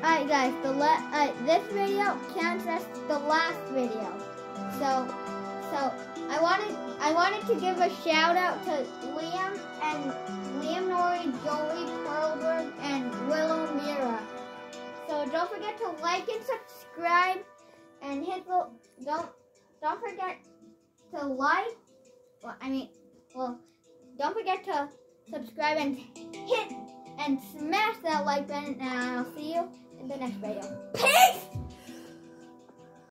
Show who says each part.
Speaker 1: Alright guys, this video counts as the last video. So I wanted to give a shout out to Liam, Nori, Joey, Pearlberg, and Meara. So don't forget to like and subscribe, and hit the don't forget to like. Don't forget to subscribe and hit and smash that like button, and I'll see you in the next video. Peace!